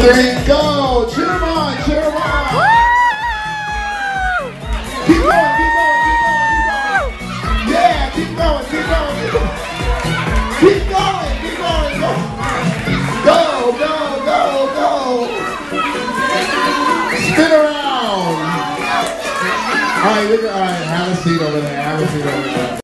3, go! Cheer them on, cheer them on! Keep going, keep going, keep going, keep going! Yeah, keep going, keep going, keep going! Keep going, keep going, go! Go, go, go, go! Spin around! Alright, have a seat over there, have a seat over there.